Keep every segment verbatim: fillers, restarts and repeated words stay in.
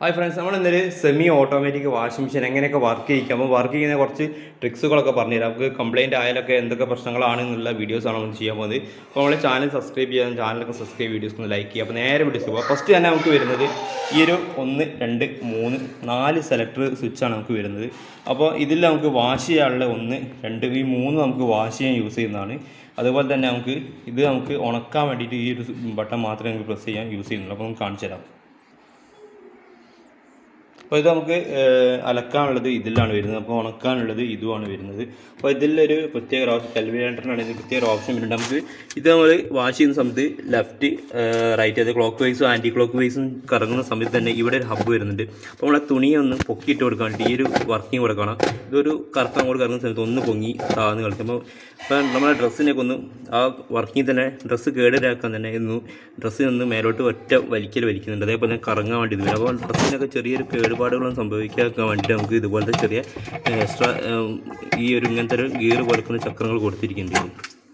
Hi friends, നമ്മൾ ഇന്നൊരു semi automatic washing machine എങ്ങനെയൊക്കെ വർക്ക് ചെയ്യിക്കാം അപ്പോൾ വർക്ക് ചെയ്യുന്ന കുറച്ച് ട്രിക്സുകളൊക്കെ പറഞ്ഞുതരാം. നമുക്ക് കംപ്ലയിൻറ്റ് ആയാലൊക്കെ എന്തൊക്കെ പ്രശ്നങ്ങളാണെന്നുള്ള വീഡിയോസാണ് നമ്മൾ ചെയ്യാൻ പോകുന്നത്. അപ്പോൾ നമ്മൾ ചാനൽ സബ്സ്ക്രൈബ് ചെയ്യാൻ ചാനലൊക്കെ സബ്സ്ക്രൈബ് വീഡിയോസ് ഒന്ന് ലൈക്ക് ചെയ്യുക. അപ്പോൾ നേരെ വീഡിയോസ് പോകുക. ഫസ്റ്റ് തന്നെ നമുക്ക് വരുന്നത് ഈ ഒരു ഒന്ന് രണ്ട് മൂന്ന് നാല് സെലക്ടർ സ്വിച്ചാണ് നമുക്ക് വരുന്നത്. അപ്പോൾ ഇതിൽ നമുക്ക് വാഷ് ചെയ്യാനുള്ള ഒന്ന് രണ്ട് ഈ മൂന്ന് നമുക്ക് വാഷ് ചെയ്യാൻ യൂസ് ചെയ്യുന്നതാണ്. അതുപോലെ തന്നെ നമുക്ക് ഇത് നമുക്ക് ഉണക്കാൻ വേണ്ടിയിട്ട് ഈ ഒരു ബട്ടൺ മാത്രമേ നമുക്ക് പ്രസ് ചെയ്യാൻ യൂസ് ചെയ്യുന്നുള്ളൂ. അപ്പോൾ നമുക്ക് കാണിച്ചു തരാം. അപ്പോൾ ഇത് നമുക്ക് അലക്കാനുള്ളത് ഇതിലാണ് വരുന്നത്, അപ്പോൾ ഉണക്കാനുള്ളത് ഇതുമാണ് വരുന്നത്. അപ്പോൾ ഇതിലൊരു പ്രത്യേക ഒരു ഓപ്ഷൻ കാൽക്കുലേറ്ററിനാണ് ഇതിൽ പ്രത്യേക ഒരു ഓപ്ഷൻ വരുന്നുണ്ട്. നമുക്ക് ഇത് നമ്മൾ വാഷ് ചെയ്യുന്ന സമയത്ത് ലെഫ്റ്റ് റൈറ്റ് അത് ക്ലോക്ക് വൈസും ആൻറ്റി ക്ലോക്ക് വൈസും കറങ്ങുന്ന സമയത്ത് തന്നെ ഇവിടെ ഒരു ഹബ്ബ് വരുന്നുണ്ട്. അപ്പോൾ നമ്മളെ തുണിയെ ഒന്ന് പൊക്കിയിട്ട് കൊടുക്കാൻ വേണ്ടി ഈ ഒരു വർക്കിംഗ് കൂടെ കാണാം. ഇതൊരു കറക്കം കൂടെ കറങ്ങുന്ന സമയത്ത് ഒന്ന് പൊങ്ങി താന്ന് കളിക്കും. അപ്പോൾ ഇപ്പം നമ്മളെ ഡ്രസ്സിനൊക്കെ ഒന്ന് ആ വർക്കിംഗ് തന്നെ ഡ്രസ്സ് കേടുവരാക്കാൻ തന്നെ ഒന്ന് ഡ്രസ്സിനൊന്ന് മേലോട്ട് ഒറ്റ വലിക്കൽ വലിക്കുന്നുണ്ട്. അതേപോലെ തന്നെ കറങ്ങാൻ വേണ്ടി ഇത് വരും. അപ്പോൾ ഡ്രസ്സിനൊക്കെ ചെറിയൊരു കേടുപാടുകളൊന്നും സംഭവിക്കാക്കാൻ വേണ്ടിയിട്ട് നമുക്ക് ഇതുപോലത്തെ ചെറിയ എക്സ്ട്രാ ഈ ഒരു ഇങ്ങനത്തെ ഒരു ഗിയർ പോലക്കുന്ന ചക്രങ്ങൾ കൊടുത്തിരിക്കേണ്ടി.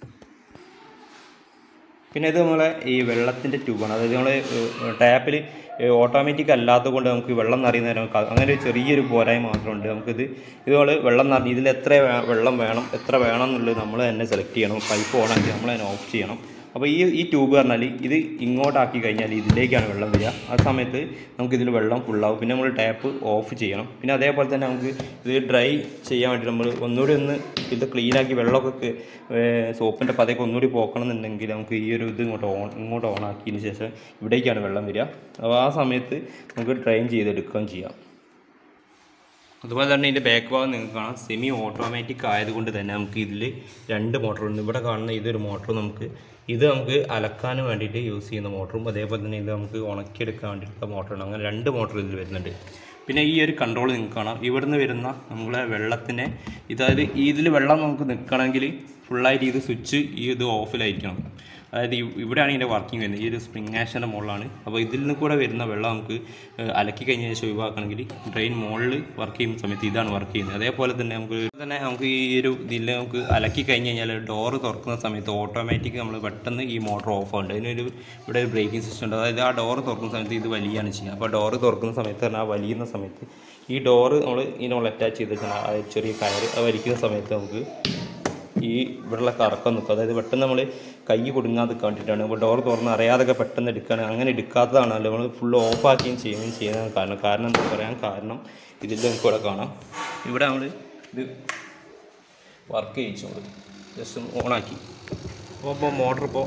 പിന്നെ ഇത് നമ്മളെ ഈ വെള്ളത്തിൻ്റെ ട്യൂബാണ്. അതായത് നമ്മൾ ടാപ്പിൽ ഓട്ടോമാറ്റിക് അല്ലാത്തത് കൊണ്ട് നമുക്ക് വെള്ളം നിറയുന്ന അങ്ങനെ ഒരു ചെറിയൊരു പോരായ്മ മാത്രമുണ്ട്. നമുക്കിത് ഇത് നമ്മൾ വെള്ളം നിറഞ്ഞ് ഇതിൽ എത്ര വെള്ളം വേണം എത്ര വേണം എന്നുള്ളത് നമ്മൾ തന്നെ സെലക്ട് ചെയ്യണം. പൈപ്പ് ഓണാക്കി നമ്മൾ തന്നെ ഓഫ് ചെയ്യണം. അപ്പോൾ ഈ ഈ ട്യൂബ് പറഞ്ഞാൽ ഇത് ഇങ്ങോട്ടാക്കി കഴിഞ്ഞാൽ ഇതിലേക്കാണ് വെള്ളം വരിക. ആ സമയത്ത് നമുക്കിതിൽ വെള്ളം ഫുള്ളാവും. പിന്നെ നമ്മൾ ടാപ്പ് ഓഫ് ചെയ്യണം. പിന്നെ അതേപോലെ തന്നെ നമുക്ക് ഇത് ഡ്രൈ ചെയ്യാൻ വേണ്ടി നമ്മൾ ഒന്നുകൂടി ഒന്ന് ഇത് ക്ലീനാക്കി വെള്ളമൊക്കെ സോപ്പിൻ്റെ പതയൊക്കെ ഒന്നുകൂടി പോക്കണം എന്നുണ്ടെങ്കിൽ നമുക്ക് ഈ ഒരു ഇത് ഇങ്ങോട്ട് ഓൺ ഇങ്ങോട്ട് ഓണാക്കിയതിന് ശേഷം ഇവിടേക്കാണ് വെള്ളം വരിക. അപ്പോൾ ആ സമയത്ത് നമുക്ക് ഡ്രൈൻ ചെയ്തെടുക്കുകയും ചെയ്യാം. അതുപോലെ തന്നെ ഇതിൻ്റെ ബാക്ക് ഭാഗം നിങ്ങൾക്ക് കാണാം. സെമി ഓട്ടോമാറ്റിക് ആയതുകൊണ്ട് തന്നെ നമുക്ക് ഇതിൽ രണ്ട് മോട്ടറുണ്ട്. ഇവിടെ കാണുന്ന ഇതൊരു മോട്ടർ നമുക്ക് ഇത് നമുക്ക് അലക്കാനും വേണ്ടിയിട്ട് യൂസ് ചെയ്യുന്ന മോട്ടറും അതേപോലെ തന്നെ ഇത് നമുക്ക് ഉണക്കിയെടുക്കാൻ വേണ്ടിയിട്ടുള്ള മോട്ടറാണ്. അങ്ങനെ രണ്ട് മോട്ടർ ഇതിൽ വരുന്നുണ്ട്. പിന്നെ ഈ ഒരു കൺട്രോൾ നിങ്ങൾക്ക് കാണാം. ഇവിടുന്ന് വരുന്ന നമ്മളെ വെള്ളത്തിനെ ഇതായത് ഇതിൽ വെള്ളം നമുക്ക് നിൽക്കണമെങ്കിൽ ഫുള്ളായിട്ട് ഇത് സ്വിച്ച് ഈ ഇത് ഓഫിലായിരിക്കണം. അതായത് ഇവിടെയാണ് ഇതിൻ്റെ വർക്കിംഗ് വരുന്നത്. ഈ ഒരു സ്പ്രിംഗ് ആഷൻ്റെ മുകളിലാണ്. അപ്പോൾ ഇതിൽ നിന്ന് കൂടെ വരുന്ന വെള്ളം നമുക്ക് അലക്കി കഴിഞ്ഞ ശേഷം ഒഴിവാക്കണമെങ്കിൽ ഡ്രെയിൻ മുകളിൽ വർക്ക് ചെയ്യുന്ന സമയത്ത് ഇതാണ് വർക്ക് ചെയ്യുന്നത്. അതേപോലെ തന്നെ നമുക്ക് തന്നെ നമുക്ക് ഈ ഒരു ഇതിൽ നമുക്ക് അലക്കി കഴിഞ്ഞ് കഴിഞ്ഞാൽ ഡോറ് തുറക്കുന്ന സമയത്ത് ഓട്ടോമാറ്റിക് നമ്മൾ പെട്ടെന്ന് ഈ മോട്ടർ ഓഫ് ആവുന്നുണ്ട്. അതിനൊരു ഇവിടെ ഒരു ബ്രേക്കിംഗ് സിസ്റ്റം ഉണ്ട്. അതായത് ആ ഡോറ് തുറക്കുന്ന സമയത്ത് ഇത് വലിയാണ് ചെയ്യുക. അപ്പോൾ ഡോറ് തുറക്കുന്ന സമയത്ത് തന്നെ ആ വലിയുന്ന സമയത്ത് ഈ ഡോറ് നമ്മൾ ഇതിനോട് അറ്റാച്ച് ചെയ്തിട്ടാണ് ആ ചെറിയ കയറ് അത് വലിക്കുന്ന സമയത്ത് നമുക്ക് ഈ ഇവിടെയുള്ള കറക്കം നിൽക്കും. അതായത് പെട്ടെന്ന് നമ്മൾ കൈ കുടുങ്ങാതെ വേണ്ടിയിട്ടാണ്. ഇപ്പോൾ ഡോർ തുറന്ന് അറിയാതൊക്കെ പെട്ടെന്ന് എടുക്കുകയാണ്. അങ്ങനെ എടുക്കാത്തതാണ് നമ്മൾ ഫുള്ള് ഓഫാക്കുകയും ചെയ്യുകയും ചെയ്യുന്നതാണ് കാരണം. കാരണം എന്താ പറയാൻ കാരണം ഇതിൽ നമുക്ക് ഇവിടെ കാണാം. ഇവിടെ നമ്മൾ ഇത് വർക്ക് ചെയ്യിച്ചുകൊണ്ട് ജസ്റ്റ് ഓണാക്കി അപ്പോൾ ഇപ്പോൾ മോട്ടർ ഇപ്പോൾ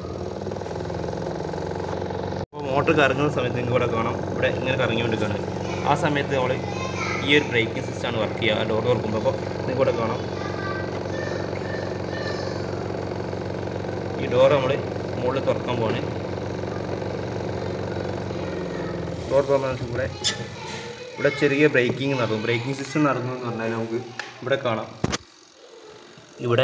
ഇപ്പോൾ മോട്ടർ കറങ്ങുന്ന സമയത്ത് നിങ്ങൾക്ക് ഇവിടെ കാണാം. ഇവിടെ ഇങ്ങനെ കറങ്ങിക്കൊണ്ടിരിക്കുകയാണ്. ആ സമയത്ത് നമ്മൾ ഈ ഒരു ബ്രേക്കിംഗ് സിസ്റ്റമാണ് വർക്ക് ചെയ്യുക. ഡോർ തുറക്കുമ്പോൾ അപ്പോൾ നിങ്ങൾക്ക് ഇവിടെ കാണാം ഈ ഡോർ നമ്മൾ മുകളിൽ തുറക്കാൻ പോവാണ്. ഡോർ തുറന്നാൽ ഇവിടെ ഇവിടെ ചെറിയ ബ്രേക്കിംഗ് നടക്കും. ബ്രേക്കിംഗ് സിസ്റ്റം നടക്കുന്നതെന്ന് പറഞ്ഞാൽ നമുക്ക് ഇവിടെ കാണാം. ഇവിടെ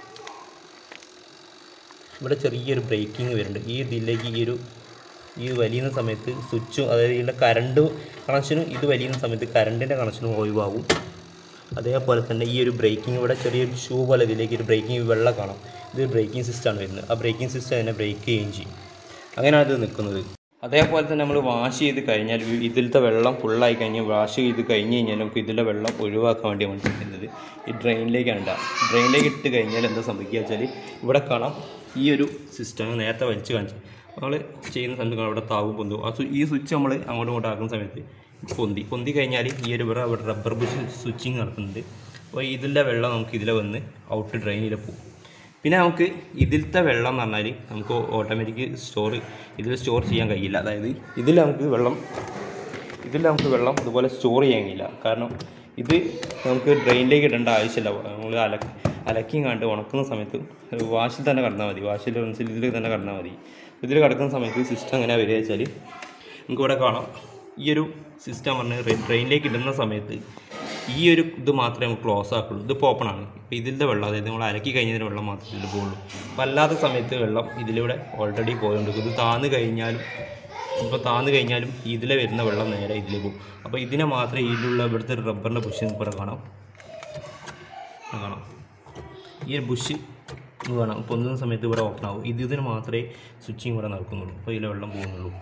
ഇവിടെ ചെറിയൊരു ബ്രേക്കിംഗ് വരുന്നുണ്ട്. ഈ ഇതിലേക്ക് ഈ ഒരു ഈ വലിയുന്ന സമയത്ത് സ്വിച്ചും അതായത് ഇതിൻ്റെ കറണ്ട് കണക്ഷനും ഇത് വലിയുന്ന സമയത്ത് കറണ്ടിൻ്റെ കണക്ഷനും ഒഴിവാകും. അതേപോലെ തന്നെ ഈ ഒരു ബ്രേക്കിംഗ് ഇവിടെ ചെറിയൊരു ഷൂ പോലെ ഇതിലേക്ക് ഒരു ബ്രേക്കിംഗ് വെള്ളം കാണാം. ഇത് ബ്രേക്കിംഗ് സിസ്റ്റമാണ് വരുന്നത്. ആ ബ്രേക്കിംഗ് സിസ്റ്റം തന്നെ ബ്രേക്ക് ചെയ്യുകയും ചെയ്യും. അങ്ങനെയാണ് ഇത് നിൽക്കുന്നത്. അതേപോലെ തന്നെ നമ്മൾ വാഷ് ചെയ്ത് കഴിഞ്ഞാൽ ഇതിലത്തെ വെള്ളം ഫുള്ളായി കഴിഞ്ഞാൽ വാഷ് ചെയ്ത് കഴിഞ്ഞ് കഴിഞ്ഞാൽ നമുക്ക് ഇതിലെ വെള്ളം ഒഴിവാക്കാൻ വേണ്ടി മനസ്സിലാക്കുന്നത് ഈ ഡ്രെയിനിലേക്കാണ് ഉണ്ടാകുക. ഡ്രെയിനിലേക്ക് ഇട്ട് കഴിഞ്ഞാൽ എന്താ സംഭവിക്കുക വെച്ചാൽ ഇവിടെ കാണാം ഈ ഒരു സിസ്റ്റം നേരത്തെ വലിച്ച് കാണിച്ചു നമ്മൾ ചെയ്യുന്ന സമയത്ത് കാണാം ഇവിടെ താവും പൊന്തും. ആ ഈ സ്വിച്ച് നമ്മൾ അങ്ങോട്ടും ഇങ്ങോട്ടും ആക്കുന്ന സമയത്ത് പൊന്തി പൊന്തി കഴിഞ്ഞാൽ ഈ ഒരു ഇവിടെ ഇവിടെ റബ്ബർ ബുഷ് സ്വിച്ചിങ് നടക്കുന്നുണ്ട്. അപ്പോൾ ഇതിൻ്റെ വെള്ളം നമുക്ക് ഇതിലെ വന്ന് ഔട്ട് ഡ്രെയിനിൽ പോകും. പിന്നെ നമുക്ക് ഇതിലത്തെ വെള്ളം എന്ന് പറഞ്ഞാൽ നമുക്ക് ഓട്ടോമാറ്റിക് സ്റ്റോർ ഇതിൽ സ്റ്റോർ ചെയ്യാൻ കഴിയില്ല. അതായത് ഇതിൽ നമുക്ക് വെള്ളം ഇതിൽ നമുക്ക് വെള്ളം ഇതുപോലെ സ്റ്റോർ ചെയ്യാൻ കഴിയില്ല. കാരണം ഇത് നമുക്ക് ഡ്രെയിനിലേക്ക് ഇടേണ്ട ആവശ്യമില്ല. നമ്മൾ അല അലക്കിയും കണ്ട് ഉണക്കുന്ന സമയത്ത് വാഷിൽ തന്നെ കടന്നാൽ മതി. വാഷിൽ മനസ്സിൽ ഇതിൽ തന്നെ കടന്നാൽ മതി. ഇതിൽ കിടക്കുന്ന സമയത്ത് സിസ്റ്റം എങ്ങനെ വരിക വെച്ചാൽ നമുക്കിവിടെ കാണാം. ഈ ഒരു സിസ്റ്റം പറഞ്ഞാൽ ഡ്രെയിനിലേക്ക് ഇടുന്ന സമയത്ത് ഈ ഒരു ഇത് മാത്രമേ നമുക്ക് ക്ലോസ് ആക്കുള്ളൂ. ഇതിപ്പോൾ ഓപ്പണാണ്. ഇപ്പോൾ ഇതിൻ്റെ വെള്ളം അതായത് നമ്മൾ അലക്കി കഴിഞ്ഞതിന് വെള്ളം മാത്രമേ ഇതിൽ പോകുള്ളൂ. അപ്പോൾ അല്ലാത്ത സമയത്ത് വെള്ളം ഇതിലൂടെ ഓൾറെഡി പോയുണ്ട്. ഇത് താന്ന് കഴിഞ്ഞാലും ഇപ്പോൾ താന്ന് കഴിഞ്ഞാലും ഇതിലെ വരുന്ന വെള്ളം നേരെ ഇതിൽ പോകും. അപ്പോൾ ഇതിനെ മാത്രമേ ഇതിലുള്ള ഇവിടുത്തെ റബ്ബറിൻ്റെ ബുഷ് ഇവിടെ കാണാം കാണാം ഈ ഒരു ബുഷ് കാണാം പൊന്തുന്ന സമയത്ത് ഇവിടെ ഓപ്പൺ ആവും. ഇത് ഇതിന് മാത്രമേ സ്വിച്ചിങ് ഇവിടെ നടക്കുന്നുള്ളൂ. അപ്പോൾ ഇതിലെ വെള്ളം പോകുന്നുള്ളൂ.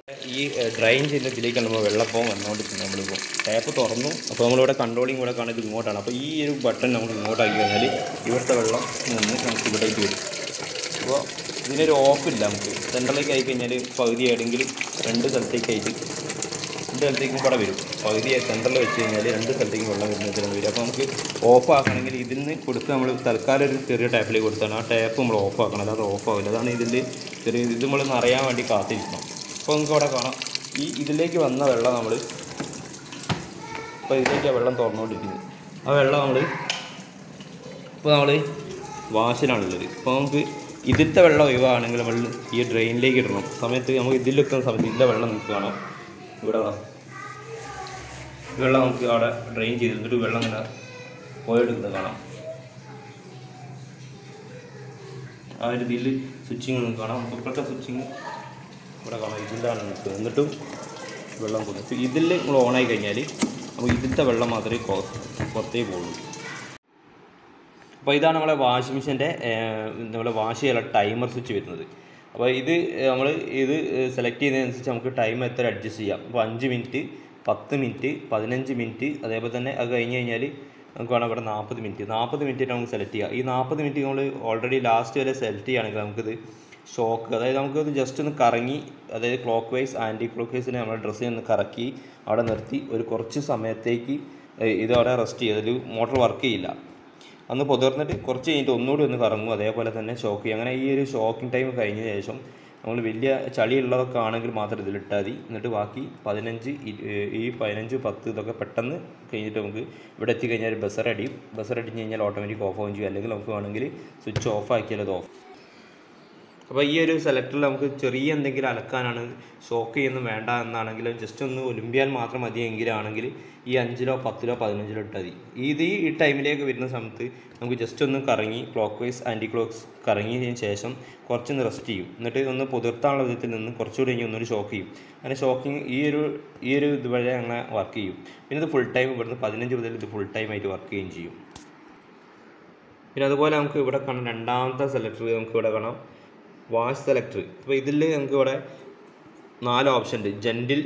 ഈ ഡ്രൈൻ ചെയ്യുന്ന ഇതിലേക്ക് നമ്മൾ വെള്ളപ്പം വന്നുകൊണ്ടിരിക്കുന്നത് നമ്മളിപ്പോൾ ടാപ്പ് തുറന്നു. അപ്പോൾ നമ്മളിവിടെ കൺട്രോളിങ് കൂടെ കാണുന്നത് ഇങ്ങോട്ടാണ്. അപ്പോൾ ഈ ഒരു ബട്ടൺ നമുക്ക് ഇങ്ങോട്ടാക്കി കഴിഞ്ഞാൽ ഇവിടുത്തെ വെള്ളം നിന്ന് നമുക്ക് ഇവിടേക്ക് വരും. അപ്പോൾ ഇതിനൊരു ഓഫില്ല. നമുക്ക് സെൻട്രലിലേക്ക് ആയി കഴിഞ്ഞാൽ പകുതി ആണെങ്കിൽ രണ്ട് സ്ഥലത്തേക്ക് ആയിട്ട് രണ്ട് സ്ഥലത്തേക്കും കൂടെ വരും. പകുതി സെൻട്രലിൽ വെച്ച് കഴിഞ്ഞാൽ രണ്ട് സ്ഥലത്തേക്കും വെള്ളം വരുന്നതിന് വരും. അപ്പോൾ നമുക്ക് ഓഫ് ആക്കണമെങ്കിൽ ഇതിൽ നിന്ന് കൊടുത്ത് നമ്മൾ തൽക്കാലം ഒരു ചെറിയ ടാപ്പിലേക്ക് കൊടുത്താണ് ആ ടാപ്പ് നമ്മൾ ഓഫ് ആക്കണം. അല്ലാതെ ഓഫ് ആവില്ല. അതാണ് ഇതിൻ്റെ ചെറിയ ഇത് നമ്മൾ നിറയാൻ വേണ്ടി കാത്തിരിക്കണം. അപ്പോൾ നമുക്ക് അവിടെ കാണാം ഈ ഇതിലേക്ക് വന്ന വെള്ളം നമ്മൾ ഇപ്പോൾ ഇതിലേക്ക് ആ വെള്ളം തുറന്നുകൊണ്ടിരിക്കുന്നത്. ആ വെള്ളം നമ്മൾ ഇപ്പോൾ നമ്മൾ വാഷിലാണുള്ളത്. ഇപ്പോൾ നമുക്ക് ഇതിലത്തെ വെള്ളം ഒഴിവാണെങ്കിൽ നമ്മൾ ഈ ഡ്രെയിനിലേക്ക് ഇടണം. സമയത്ത് നമുക്ക് ഇതിലെത്തുന്ന സമയത്ത് ഇതിൻ്റെ വെള്ളം നമുക്ക് കാണാം. ഇവിടെ വെള്ളം നമുക്ക് അവിടെ ഡ്രെയിൻ ചെയ്തിട്ട് വെള്ളം ഇങ്ങനെ പോയെടുക്കുന്നത് കാണാം. ആ ഒരു ഇതിൽ സ്വിച്ചിങ് നമുക്ക് കാണാം. നമുക്ക് ഇപ്പോഴത്തെ സ്വിച്ചിങ് ഇവിടെ കാണാം. ഇതിലാണ് നിൽക്കുന്നത്. എന്നിട്ടും വെള്ളം പോകുന്നത്. ഇതിൽ നമ്മൾ ഓണായി കഴിഞ്ഞാൽ നമുക്ക് ഇതിലത്തെ വെള്ളം മാത്രമേ പുറത്തേക്ക് പോകുള്ളൂ. അപ്പോൾ ഇതാണ് നമ്മളെ വാഷിംഗ് മെഷീൻ്റെ നമ്മളെ വാഷ് ചെയ്യാനുള്ള ടൈമർ സ്വിച്ച് വരുന്നത്. അപ്പോൾ ഇത് നമ്മൾ ഇത് സെലക്ട് ചെയ്യുന്നതിനനുസരിച്ച് നമുക്ക് ടൈം എത്ര അഡ്ജസ്റ്റ് ചെയ്യാം. അപ്പോൾ അഞ്ച് മിനിറ്റ്, പത്ത് മിനിറ്റ്, പതിനഞ്ച് മിനിറ്റ്, അതേപോലെ തന്നെ അത് കഴിഞ്ഞ് കഴിഞ്ഞാൽ നമുക്ക് വേണം ഇവിടെ നാൽപ്പത് മിനിറ്റ് നാൽപ്പത് മിനിറ്റ് നമുക്ക് സെലക്ട് ചെയ്യാം. ഈ നാൽപ്പത് മിനിറ്റ് നമ്മൾ ഓൾറെഡി ലാസ്റ്റ് വരെ സെലക്ട് ചെയ്യുകയാണെങ്കിൽ നമുക്കിത് ഷോക്ക്, അതായത് നമുക്കത് ജസ്റ്റ് ഒന്ന് കറങ്ങി, അതായത് ക്ലോക്ക് വൈസ് ആൻറ്റി ക്ലോക്ക് വൈസിനെ നമ്മുടെ ഡ്രസ്സിൽ ഒന്ന് കറക്കി അവിടെ നിർത്തി ഒരു കുറച്ച് സമയത്തേക്ക് ഇത് അവിടെ റെസ്റ്റ് ചെയ്യും. അതിൽ മോട്ടർ വർക്ക് ചെയ്യില്ല. അന്ന് പുതിർന്നിട്ട് കുറച്ച് കഴിഞ്ഞിട്ട് ഒന്നുകൂടി ഒന്ന് കറങ്ങും. അതേപോലെ തന്നെ ഷോക്ക് ചെയ്യും. അങ്ങനെ ഈ ഒരു ഷോക്കിംഗ് ടൈം കഴിഞ്ഞ ശേഷം നമ്മൾ വലിയ ചളിയുള്ളതൊക്കെ ആണെങ്കിൽ മാത്രം ഇതിലിട്ടാൽ മതി. എന്നിട്ട് ബാക്കി പതിനഞ്ച് ഈ പതിനഞ്ച് പത്ത് ഇതൊക്കെ പെട്ടെന്ന് കഴിഞ്ഞിട്ട് നമുക്ക് ഇവിടെ എത്തിക്കഴിഞ്ഞാൽ ബസർ അടിയും. ബസർ അടിച്ച് കഴിഞ്ഞാൽ ഓട്ടോമാറ്റിക് ഓഫ് ആവുകയും ചെയ്യും. അല്ലെങ്കിൽ നമുക്ക് വേണമെങ്കിൽ സ്വിച്ച് ഓഫ് ആക്കിയാൽ അത് ഓഫ്. അപ്പോൾ ഈ ഒരു സെലക്ടറിൽ നമുക്ക് ചെറിയ എന്തെങ്കിലും അലക്കാനാണ്, ഷോക്ക് ചെയ്യുന്നു വേണ്ട എന്നാണെങ്കിൽ ജസ്റ്റ് ഒന്ന് ഒലിമ്പിയാൽ മാത്രം മതിയെങ്കിലാണെങ്കിൽ ഈ അഞ്ചിലോ പത്തിലോ പതിനഞ്ചിലോ ഇട്ടാൽ മതി. ഇത് ഈ ടൈമിലേക്ക് വരുന്ന സമയത്ത് നമുക്ക് ജസ്റ്റ് ഒന്ന് കറങ്ങി ക്ലോക്ക് വൈസ് ആൻറ്റി ക്ലോക്സ് കറങ്ങിയതിന് ശേഷം കുറച്ചൊന്ന് റെസ്റ്റ് ചെയ്യും. എന്നിട്ട് ഒന്ന് പുതിർത്താനുള്ള വിധത്തിൽ നിന്ന് കുറച്ചുകൂടി കഴിഞ്ഞ് ഒന്നൊരു ഷോക്ക് ചെയ്യും. അങ്ങനെ ഷോക്കിങ് ഈ ഒരു ഈ ഒരു ഇതുവരെ അങ്ങനെ വർക്ക് ചെയ്യും. പിന്നെ ഇത് ഫുൾ ടൈം ഇവിടുന്ന് പതിനഞ്ച് മുതൽ ഇത് ഫുൾ ടൈം ആയിട്ട് വർക്ക് ചെയ്യുകയും ചെയ്യും. പിന്നെ അതുപോലെ നമുക്ക് ഇവിടെ കാണാം രണ്ടാമത്തെ സെലക്ടർ നമുക്ക് ഇവിടെ കാണാം വാഷ് സെലക്ടർ. അപ്പോൾ ഇതിൽ നമുക്ക് ഇവിടെ നാല് ഓപ്ഷൻ ഉണ്ട്. Gentle,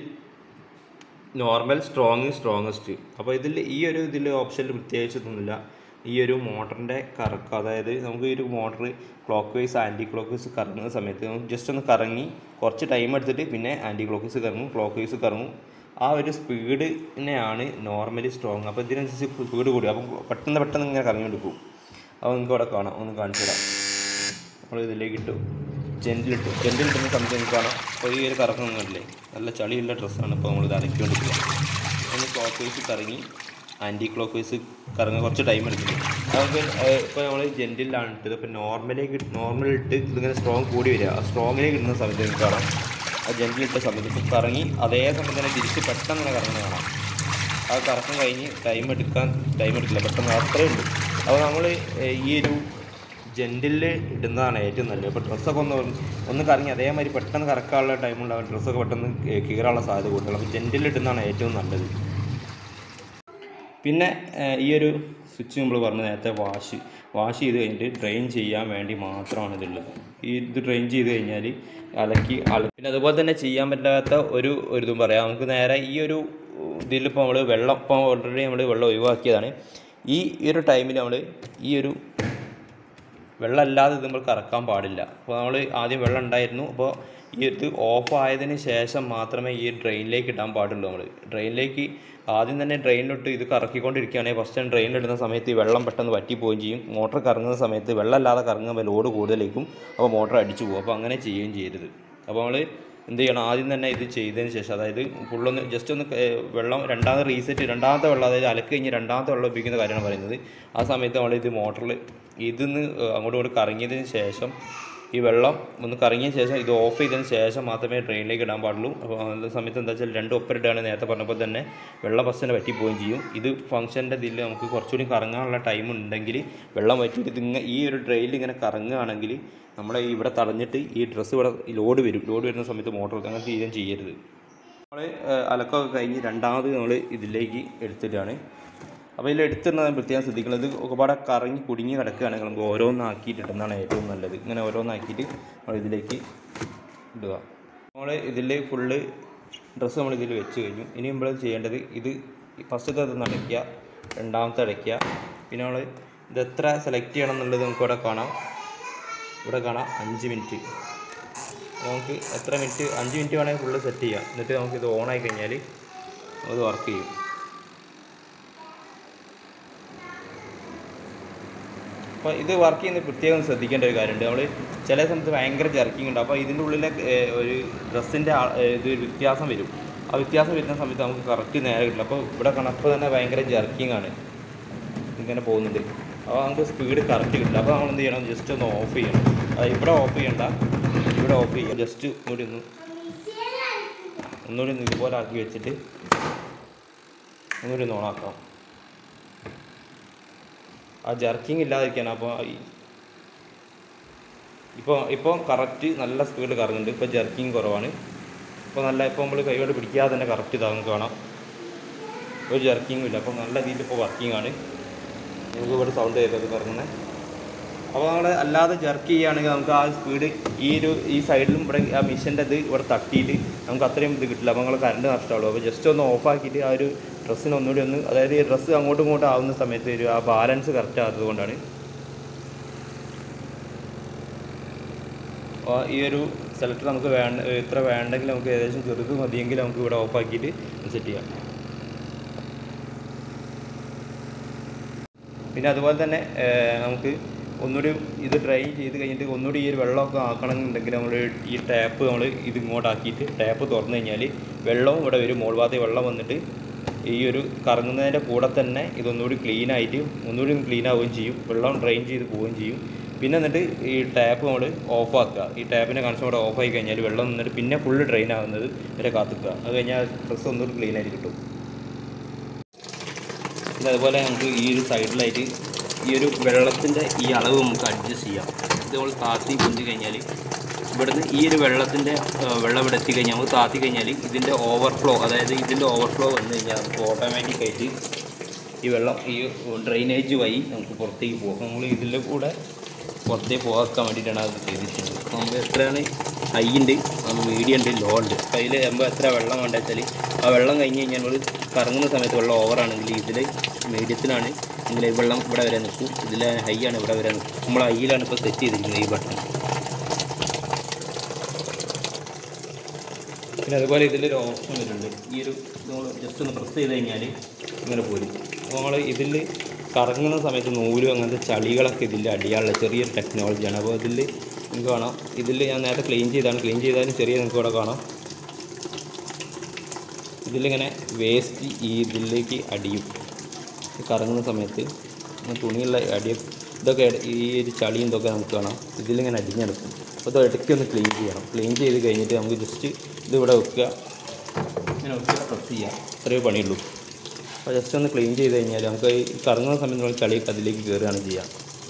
normal, strong, strongest. അപ്പോൾ ഇതിൽ ഈ ഒരു ഇതിൽ ഓപ്ഷനിൽ പ്രത്യേകിച്ചൊന്നുമില്ല. ഈ ഒരു മോട്ടറിൻ്റെ കറക്കം, അതായത് നമുക്ക് ഈ ഒരു motor clockwise anti clock vice കറങ്ങുന്ന സമയത്ത് നമുക്ക് ജസ്റ്റ് ഒന്ന് കറങ്ങി കുറച്ച് ടൈം എടുത്തിട്ട് പിന്നെ ആൻറ്റി ക്ലോക്ക് വൈസ് കറങ്ങും, ക്ലോക്ക് വൈസ് കറങ്ങും. ആ ഒരു സ്പീഡിനെയാണ് നോർമലി സ്ട്രോങ്. അപ്പോൾ ഇതിനനുസരിച്ച് സ്പീഡ് കൂടി അപ്പം പെട്ടെന്ന് പെട്ടെന്ന് ഇങ്ങനെ കറങ്ങിയെടുക്കും. അപ്പോൾ നിങ്ങൾക്ക് ഇവിടെ കാണാം, ഒന്ന് കാണിച്ചു തരാം. നമ്മൾ ഇതിലേക്ക് ഇട്ടു, ജെൻറ്റിലിട്ടു. ജെൻറ്റിലിട്ടുന്ന സമയത്ത് എനിക്ക് കാണാം അപ്പോൾ ഈ ഒരു കറക്കമൊന്നുമില്ലേ, നല്ല ചളിയുള്ള ഡ്രസ്സാണ് ഇപ്പോൾ നമ്മളിത് അലക്കിക്കൊണ്ടിരിക്കുക. ഒന്ന് ക്ലോക്ക് വൈസ് കറങ്ങി ആൻറ്റി ക്ലോക്ക് വൈസ് കറങ്ങാൻ കുറച്ച് ടൈം എടുക്കും. നമുക്ക് ഇപ്പോൾ നമ്മൾ ജെൻറ്റിലാണ് ഇട്ടത്. ഇപ്പോൾ നോർമലേക്ക് നോർമലിട്ട് ഇതിങ്ങനെ സ്ട്രോങ് കൂടി വരിക. ആ സ്ട്രോങ്ങിലേക്ക് ഇടുന്ന സമയത്ത് എനിക്ക് കാണാം ആ ജെൻറ്റിലിട്ട സമയത്ത് ഇപ്പോൾ കറങ്ങി അതേ സമയത്ത് തന്നെ തിരിച്ച് പെട്ടെന്ന് തന്നെ കറങ്ങുന്നത് കാണാം. ആ കറക്കം കഴിഞ്ഞ് ടൈം എടുക്കാൻ ടൈം എടുക്കില്ല, പെട്ടെന്ന് അത്രയേ ഉള്ളൂ. അപ്പോൾ നമ്മൾ ഈ ഒരു ജെൻറ്റിൽ ഇടുന്നതാണ് ഏറ്റവും നല്ലത്. ഇപ്പോൾ ഡ്രസ്സൊക്കെ ഒന്ന് ഒന്ന് കറങ്ങി അതേമാതിരി പെട്ടെന്ന് കറക്കാനുള്ള ടൈമുണ്ടാകും, ഡ്രസ്സൊക്കെ പെട്ടെന്ന് കീറാനുള്ള സാധ്യത കൂടുതലാണ്. അപ്പോൾ ജെൻറ്റിൽ ഇടുന്നതാണ് ഏറ്റവും നല്ലത്. പിന്നെ ഈ ഒരു സ്വിച്ച് നമ്മൾ പറഞ്ഞു നേരത്തെ വാഷ് വാഷ് ചെയ്ത് കഴിഞ്ഞിട്ട് ഡ്രെയിൻ ചെയ്യാൻ വേണ്ടി മാത്രമാണ് ഇതുള്ളത്. ഈ ഇത് ഡ്രെയിൻ ചെയ്ത് കഴിഞ്ഞാൽ അലക്കി അല പിന്നെ അതുപോലെ തന്നെ ചെയ്യാൻ പറ്റാത്ത ഒരു ഒരു ഇതും പറയാം. നമുക്ക് നേരെ ഈ ഒരു ഇതിലിപ്പോൾ നമ്മൾ വെള്ളം ഇപ്പോൾ ഓൾറെഡി നമ്മൾ വെള്ളം ഒഴിവാക്കിയതാണ്. ഈ ഒരു ടൈമിൽ നമ്മൾ ഈ ഒരു വെള്ളമല്ലാതെ ഇത് നമ്മൾ കറക്കാൻ പാടില്ല. അപ്പോൾ നമ്മൾ ആദ്യം വെള്ളം ഉണ്ടായിരുന്നു. അപ്പോൾ ഈ ഇത് ഓഫ് ആയതിന് ശേഷം മാത്രമേ ഈ ഡ്രെയിനിലേക്ക് ഇടാൻ പാടുള്ളൂ. നമ്മൾ ഡ്രെയിനിലേക്ക് ആദ്യം തന്നെ ഡ്രെയിനിലിട്ട് ഇത് കറക്കിക്കൊണ്ടിരിക്കുകയാണെങ്കിൽ ഫസ്റ്റ് ടൈം ഡ്രെയിനിലിടുന്ന സമയത്ത് ഈ വെള്ളം പെട്ടെന്ന് വറ്റിപ്പോവുകയും ചെയ്യും. മോട്ടർ കറങ്ങുന്ന സമയത്ത് വെള്ളമല്ലാതെ കറങ്ങുമ്പോൾ ലോഡ് കൂടുതലേക്കും, അപ്പോൾ മോട്ടർ അടിച്ചു പോകും. അപ്പോൾ അങ്ങനെ ചെയ്യുകയും ചെയ്യരുത്. അപ്പോൾ നമ്മൾ എന്ത് ചെയ്യണം, ആദ്യം തന്നെ ഇത് ചെയ്തതിന് ശേഷം, അതായത് ഫുള്ളൊന്ന് ജസ്റ്റ് ഒന്ന് വെള്ളം രണ്ടാമത് റീസെറ്റ്, രണ്ടാമത്തെ വെള്ളം അതായത് അലക്ക് കഴിഞ്ഞ് രണ്ടാമത്തെ വെള്ളം ഉപയോഗിക്കുന്ന കാര്യമാണ് പറയുന്നത്. ആ സമയത്ത് നമ്മൾ ഇത് മോട്ടറിൽ ഇതിന്ന് അങ്ങോട്ടും ഇങ്ങോട്ട് കറങ്ങിയതിന് ശേഷം ഈ വെള്ളം ഒന്ന് കറങ്ങിയ ശേഷം ഇത് ഓഫ് ചെയ്തതിന് ശേഷം മാത്രമേ ഡ്രെയിനിലേക്ക് ഇടാൻ പാടുള്ളൂ. അപ്പോൾ ആ സമയത്ത് എന്താ വെച്ചാൽ രണ്ട് ഒപ്പരിട്ടാണ് നേരത്തെ പറഞ്ഞപ്പോൾ തന്നെ വെള്ളം ഫസ്റ്റ് തന്നെ വറ്റിപ്പോവുകയും ചെയ്യും. ഇത് ഫംഗ്ഷൻ്റെ ഇതിൽ നമുക്ക് കുറച്ചുകൂടി കറങ്ങാനുള്ള ടൈം ഉണ്ടെങ്കിൽ വെള്ളം വറ്റിയിട്ട് ഇതിങ്ങനെ ഈ ഒരു ഡ്രെയിനിൽ ഇങ്ങനെ കറങ്ങുകയാണെങ്കിൽ നമ്മളെ ഇവിടെ തടഞ്ഞിട്ട് ഈ ഡ്രസ്സ് ഇവിടെ ലോഡ് വരും. ലോഡ് വരുന്ന സമയത്ത് മോട്ടർ അങ്ങനെ തീരെ ചെയ്യരുത്. നമ്മൾ അലക്കമൊക്കെ കഴിഞ്ഞ് രണ്ടാമത് നമ്മൾ ഇതിലേക്ക് എടുത്തിട്ടാണ്. അപ്പോൾ ഇതിൽ എടുത്തിടുന്നത് പ്രത്യേകം ശ്രദ്ധിക്കുന്നത്, ഒരുപാട് കറങ്ങി കുടുങ്ങി കിടക്കുകയാണെങ്കിൽ നമുക്ക് ഓരോന്നാക്കിയിട്ട് ഇടുന്നതാണ് ഏറ്റവും നല്ലത്. ഇങ്ങനെ ഓരോന്നാക്കിയിട്ട് നമ്മൾ ഇതിലേക്ക് ഇടുക. നമ്മൾ ഇതിൽ ഫുള്ള് ഡ്രസ്സ് നമ്മൾ ഇതിൽ വെച്ച് കഴിഞ്ഞു. ഇനി നമ്മൾ ചെയ്യേണ്ടത് ഇത് ഫസ്റ്റത്തെ അത് അടയ്ക്കുക, രണ്ടാമത്തെ അടയ്ക്കുക. പിന്നെ നമ്മൾ ഇത് എത്ര സെലക്ട് ചെയ്യണം എന്നുള്ളത് നമുക്ക് ഇവിടെ കാണാം. ഇവിടെ കാണാം അഞ്ച് മിനിറ്റ്. നമുക്ക് എത്ര മിനിറ്റ്, അഞ്ച് മിനിറ്റ് വേണമെങ്കിൽ ഫുള്ള് സെറ്റ് ചെയ്യാം. എന്നിട്ട് നമുക്കിത് ഓണായി കഴിഞ്ഞാൽ അത് വർക്ക് ചെയ്യും. അപ്പോൾ ഇത് വർക്ക് ചെയ്യുന്നത് പ്രത്യേകം ശ്രദ്ധിക്കേണ്ട ഒരു കാര്യമുണ്ട്. നമ്മൾ ചില സമയത്ത് ഭയങ്കര ജർക്കിംഗ് ഉണ്ട്. അപ്പോൾ ഇതിൻ്റെ ഉള്ളിലെ ഒരു ഡ്രസ്സിൻ്റെ ഇത് വ്യത്യാസം വരും. ആ വ്യത്യാസം വരുന്ന സമയത്ത് നമുക്ക് കറക്റ്റ് നേരെ കിട്ടില്ല. അപ്പോൾ ഇവിടെ കണപ്പോൾ തന്നെ ഭയങ്കര ജർക്കിംഗ് ആണ്, ഇങ്ങനെ പോകുന്നുണ്ട്. അപ്പോൾ നമുക്ക് സ്പീഡ് കറക്റ്റ് കിട്ടില്ല. അപ്പോൾ നമ്മൾ എന്ത് ചെയ്യണം, ജസ്റ്റ് ഒന്ന് ഓഫ് ചെയ്യണം. അത് ഇവിടെ ഓഫ് ചെയ്യണ്ട, ഇവിടെ ഓഫ് ചെയ്യുക. ജസ്റ്റ് ഒന്നുകൂടി ഒന്ന് ഒന്നുകൂടി ഒന്ന് ഇതുപോലെ ആക്കി വെച്ചിട്ട് ഒന്നുകൂടി ഒന്ന് ഓണാക്കാം. ആ ജർക്കിങ് ഇല്ലാതിരിക്കാനാണ്. അപ്പോൾ ഇപ്പോൾ ഇപ്പോൾ കറക്റ്റ് നല്ല സ്പീഡിൽ കറങ്ങുന്നുണ്ട്. ഇപ്പോൾ ജർക്കിങ് കുറവാണ്. ഇപ്പോൾ നല്ല ഇപ്പോൾ നമ്മൾ കൈയോട് പിടിക്കാതെ തന്നെ കറക്റ്റ് ഇതാകും കാണാം. ഒരു ജർക്കിങ്ങും ഇല്ല. അപ്പോൾ നല്ല രീതിയിൽ ഇപ്പോൾ വർക്കിംഗ് ആണ്. നമുക്ക് ഇവിടെ സൗണ്ട് ചെയ്തത് കറങ്ങുന്നത്. അപ്പോൾ നമ്മൾ അല്ലാതെ ജർക്ക് ചെയ്യുകയാണെങ്കിൽ നമുക്ക് ആ സ്പീഡ് ഈ ഒരു ഈ സൈഡിലും ഇവിടെ ആ മിഷൻ്റെ ഇത് ഇവിടെ തട്ടിയിട്ട് നമുക്ക് അത്രയും ഇത് കിട്ടില്ല. അപ്പോൾ നമ്മൾ കറണ്ട് നഷ്ടമാവുള്ളൂ. അപ്പോൾ ജസ്റ്റ് ഒന്ന് ഓഫാക്കിയിട്ട് ആ ഒരു ഡ്രസ്സിന് ഒന്നുകൂടി ഒന്ന്, അതായത് ഈ ഡ്രസ്സ് അങ്ങോട്ടും ഇങ്ങോട്ടും ആവുന്ന സമയത്ത് ഒരു ആ ബാലൻസ് കറക്റ്റ് ആകാത്തത് കൊണ്ടാണ്. അപ്പോൾ ഈ ഒരു സെലക്ടർ നമുക്ക് വേണ്ട ഇത്ര വേണ്ടെങ്കിൽ നമുക്ക് ഏകദേശം ചെറുത് മതിയെങ്കിൽ നമുക്ക് ഇവിടെ ഓഫാക്കിയിട്ട് സെറ്റ് ചെയ്യാം. പിന്നെ അതുപോലെ തന്നെ നമുക്ക് ഒന്നുകൂടി ഇത് ഡ്രൈ ചെയ്ത് കഴിഞ്ഞിട്ട് ഒന്നുകൂടി ഈ ഒരു വെള്ളമൊക്കെ ആക്കണമെന്നുണ്ടെങ്കിൽ നമ്മൾ ഈ ടാപ്പ് നമ്മൾ ഇത് ഇങ്ങോട്ടാക്കിയിട്ട് ടാപ്പ് തുറന്നു കഴിഞ്ഞാൽ വെള്ളവും ഇവിടെ വരും. മോൾ ഭാഗത്ത് വെള്ളം വന്നിട്ട് ഈ ഒരു കറങ്ങുന്നതിൻ്റെ കൂടെ തന്നെ ഇതൊന്നുകൂടി ക്ലീനായിട്ട് ഒന്നുകൂടി ക്ലീൻ ആവുകയും ചെയ്യും. വെള്ളം ഡ്രെയിൻ ചെയ്ത് പോവുകയും ചെയ്യും. പിന്നെ എന്നിട്ട് ഈ ടാപ്പ് നമ്മൾ ഓഫാക്കുക. ഈ ടാപ്പിൻ്റെ കണക്ഷൻ കൂടെ ഓഫായി കഴിഞ്ഞാൽ വെള്ളം നിന്നിട്ട് പിന്നെ ഫുള്ള് ഡ്രെയിൻ ആവുന്നത് വരെ കാത്തിക്കുക. അത് കഴിഞ്ഞാൽ ഡ്രസ്സ് ഒന്നുകൂടി ക്ലീൻ ആയിട്ട് കിട്ടും. പിന്നെ അതുപോലെ നമുക്ക് ഈ ഒരു സൈഡിലായിട്ട് ഈ ഒരു വെള്ളത്തിൻ്റെ ഈ അളവ് നമുക്ക് അഡ്ജസ്റ്റ് ചെയ്യാം. ഇത് നമ്മൾ താത്തി പൊന്തി കഴിഞ്ഞാൽ ഇവിടുന്ന് ഈ ഒരു വെള്ളത്തിൻ്റെ വെള്ളം ഇവിടെ എത്തിക്കഴിഞ്ഞാൽ നമുക്ക് താത്തി കഴിഞ്ഞാൽ ഇതിൻ്റെ ഓവർഫ്ലോ, അതായത് ഇതിൻ്റെ ഓവർഫ്ലോ വന്നു കഴിഞ്ഞാൽ നമുക്ക് ഓട്ടോമാറ്റിക്കായിട്ട് ഈ വെള്ളം ഈ ഡ്രെയിനേജ് വഴി നമുക്ക് പുറത്തേക്ക് പോകും. നമ്മൾ ഇതിൻ്റെ കൂടെ പുറത്തേക്ക് പോകാൻ വേണ്ടിയിട്ടാണ് അത് ചെയ്തിട്ടുള്ളത്. നമുക്ക് എത്രയാണ് ഹൈ ഉണ്ട്, നമുക്ക് മീഡിയം ഉണ്ട്, ലോ ഉണ്ട്. അപ്പോൾ അതിൽ നമ്മൾ എത്ര വെള്ളം വേണ്ട വെച്ചാൽ ആ വെള്ളം കഴിഞ്ഞ് കഴിഞ്ഞാൽ നമ്മൾ കറങ്ങുന്ന സമയത്ത് വെള്ളം ഓവറാണെങ്കിൽ ഇതിൽ മീഡിയത്തിലാണ് എങ്കിൽ വെള്ളം ഇവിടെ വരെ നിൽക്കും. ഇതിൽ ഹൈ ആണ് ഇവിടെ വരെ നിൽക്കും. നമ്മൾ ഹൈയിലാണ് ഇപ്പോൾ സെറ്റ് ചെയ്തിരിക്കുന്നത് ഈ ബട്ടൺ. പിന്നെ അതുപോലെ ഇതിലൊരു ഓപ്ഷൻ വരുന്നുണ്ട്. ഈ ഒരു നമ്മൾ ജസ്റ്റ് ഒന്ന് പ്രസ് ചെയ്ത് കഴിഞ്ഞാൽ ഇങ്ങനെ പോരും. നമ്മൾ ഇതിൽ കറങ്ങുന്ന സമയത്ത് നൂലും അങ്ങനത്തെ ചളികളൊക്കെ ഇതിൽ അടിയാനുള്ള ചെറിയൊരു ടെക്നോളജിയാണ്. അപ്പോൾ ഇതിൽ നിങ്ങൾക്ക് കാണാം, ഇതിൽ ഞാൻ നേരത്തെ ക്ലീൻ ചെയ്താണ്, ക്ലീൻ ചെയ്താലും ചെറിയ നിങ്ങൾക്ക് ഇവിടെ കാണാം. ഇതിലിങ്ങനെ വേസ്റ്റ് ഈ ഇതിലേക്ക് അടിയും. കറങ്ങുന്ന സമയത്ത് തുണിയുള്ള അടി ഇതൊക്കെ ഈ ഒരു ചളിയും ഇതൊക്കെ നമുക്ക് കാണാം. ഇതിലിങ്ങനെ അടിഞ്ഞെടുക്കും. അപ്പോൾ ഇത് ഇടയ്ക്ക് ഒന്ന് ക്ലീൻ ചെയ്യണം. ക്ലീൻ ചെയ്ത് കഴിഞ്ഞിട്ട് നമുക്ക് ജസ്റ്റ് ഇതിവിടെ വെക്കുക, ഇങ്ങനെ വെക്കുക, പ്രസ് ചെയ്യുക. അത്രയേ പണിയുള്ളൂ. അപ്പോൾ ജസ്റ്റ് ഒന്ന് ക്ലീൻ ചെയ്ത് കഴിഞ്ഞാൽ നമുക്ക് ഈ കറങ്ങുന്ന സമയത്ത് നമ്മൾ ചളിയൊക്കെ അതിലേക്ക് കയറുകയാണ് ചെയ്യുക.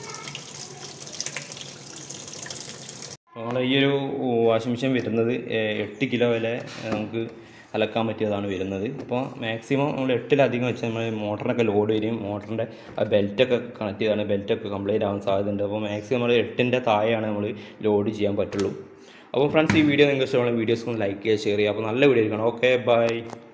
നമ്മൾ ഈ ഒരു വാഷിംഗ് മെഷീൻ വരുന്നത് എട്ട് കിലോ വരെ നമുക്ക് അലക്കാൻ പറ്റിയതാണ് വരുന്നത്. അപ്പോൾ മാക്സിമം നമ്മൾ എട്ടിലധികം വെച്ചാൽ നമ്മൾ മോട്ടറിനൊക്കെ ലോഡ് വരും. മോട്ടറിൻ്റെ ആ ബെൽറ്റൊക്കെ കണക്ട് ചെയ്താണ്, ബെൽറ്റൊക്കെ കംപ്ലൈൻറ്റ് ആവാൻ സാധ്യതയുണ്ട്. അപ്പോൾ മാക്സിമം നമ്മൾ എട്ടിൻ്റെ താഴെയാണ് നമ്മൾ ലോഡ് ചെയ്യാൻ പറ്റുള്ളൂ. അപ്പോൾ ഫ്രണ്ട്സ്, ഈ വീഡിയോ നിങ്ങൾക്ക് ഇഷ്ടമുള്ള വീഡിയോസ് ഒന്ന് ലൈക്ക് ചെയ്യുക, ഷെയർ ചെയ്യുക. അപ്പോൾ നല്ല വീഡിയോ ആയിരിക്കണം. Okay, by.